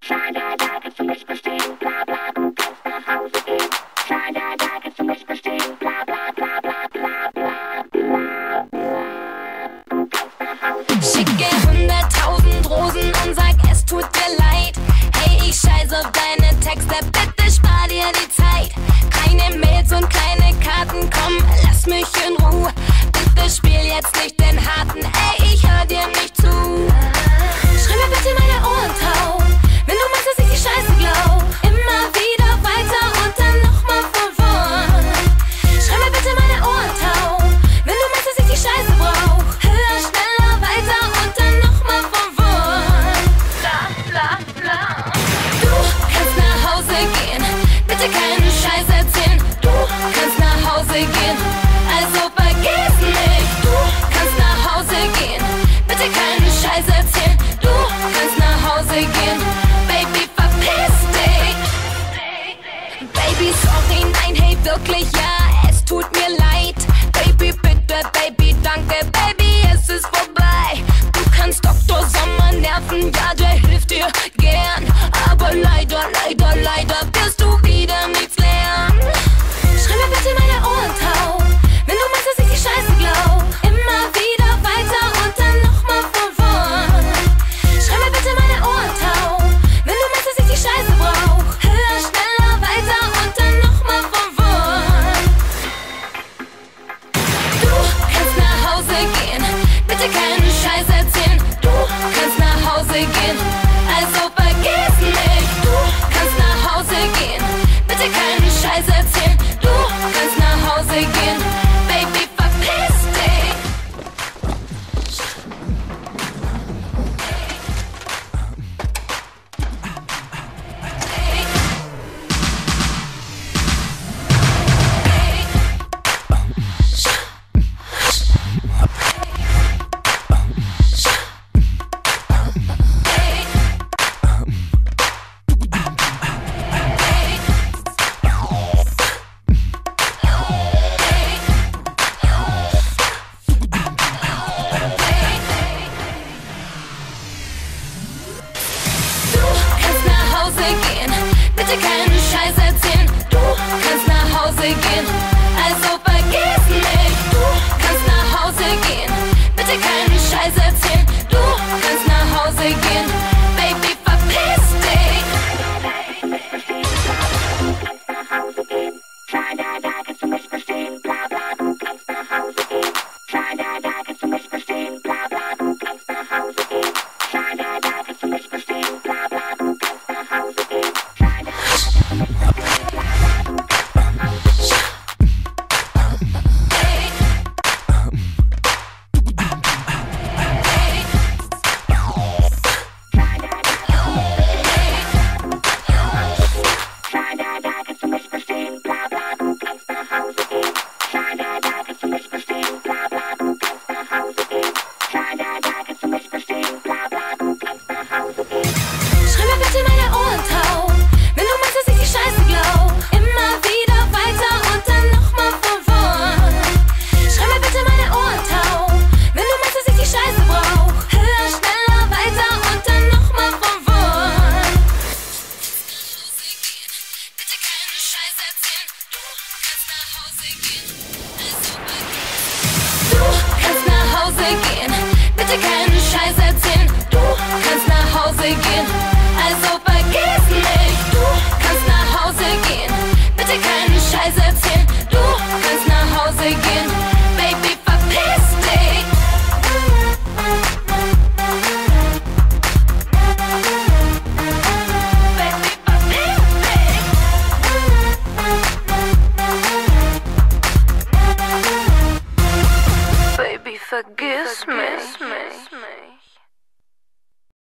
Schala, da kannst du mich verstehen, bla bla, du kannst nach Hause gehen. Schala, da kannst du mich verstehen, bla bla bla bla bla bla bla bla. Du kannst nach Hause gehen. Schicke 100.000 Rosen und sag, es tut dir leid. Hey, ich scheiß auf deine Texte, bitte spar dir die Zeit. Keine Mails und kleine Karten, komm, lass mich in Ruhe. Bitte spiel jetzt nicht den Harten, ey, ich hör dir nicht zu. Schreib mir bitte meine Ohren taub, wenn du meinst, dass ich die Scheiße glaub. Immer wieder weiter und dann nochmal von vorn. Schreib mir bitte meine Ohren taub, wenn du meinst, dass ich die Scheiße brauch. Höher, schneller, weiter und dann nochmal von vorn. Bla, bla, bla. Du kannst nach Hause gehen, bitte keinen Scheiß erzählen. Du kannst nach Hause gehen, also vergiss mich. Du kannst nach Hause gehen, bitte keinen Scheiß erzählen. Du kannst nach Hause gehen, Baby, verpiss dich. Baby, sorry, nein, hey, wirklich, ja, es tut mir leid. Baby, bitte, Baby, danke, Baby, es ist vorbei. Du kannst Dr. Sommer nerven, ja, der hilft dir gern. Aber leider, leider, leider wirst du wieder nichts lernen. Schreib mir bitte meine Ohren taub, wenn du meinst, dass ich die Scheiße glaub. Immer wieder weiter und dann nochmal von vorn. Schreib mir bitte meine Ohren taub, wenn du meinst, dass ich die Scheiße brauch. Höher, schneller, weiter und dann nochmal von vorn. Du kannst nach Hause gehen, bitte keinen Scheiß erzählen. Du kannst nach Hause gehen, also vergiss mich. Du kannst nach Hause gehen, bitte keinen Scheiß erzählen. Du kannst nach Hause gehen, Baby, verpiss dich. Bitte keinen Scheiß erzählen, du kannst nach Hause gehen, also vergiss mich. Du kannst nach Hause gehen, bitte keinen Scheiß erzählen. Du kannst nach Hause gehen, Baby, verpiss dich. Schala, da kannst du mich verstehen, bla bla, du kannst nach Hause gehen. Schala, da kannst du mich verstehen, bla bla, du kannst nach Hause gehen. Schala, da kannst du mich verstehen, bla bla, du kannst nach Hause gehen. Schreib mir bitte meine Ohren taub, wenn du meinst, dass ich die Scheiße glaub. Immer wieder weiter und dann nochmal von vorn. Schreib mir bitte meine Ohren taub, wenn du meinst, dass ich die Scheiße brauch. Höher, schneller, weiter und dann nochmal von vorn. Bitte keinen Scheiß erzählen, du kannst nach Hause gehen, also du kannst nach Hause gehen, bitte keinen Scheiß erzählen. Du kannst nach Hause gehen, also vergiss mich. Du kannst nach Hause gehen, bitte keinen Scheiß erzählen. Du kannst nach Hause gehen, Baby, verpiss dich. Baby, verpiss dich. Baby, vergiss mich.